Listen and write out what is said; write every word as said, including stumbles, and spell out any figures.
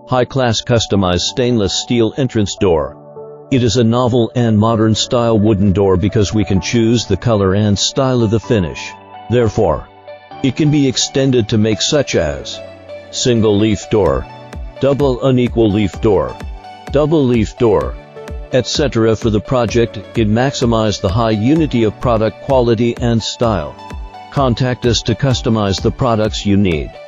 High-class customized stainless steel entrance door. It is a novel and modern style wooden door because we can choose the color and style of the finish. Therefore, it can be extended to make such as single leaf door, double unequal leaf door, double leaf door, et cetera. For the project, it maximize the high unity of product quality and style. Contact us to customize the products you need.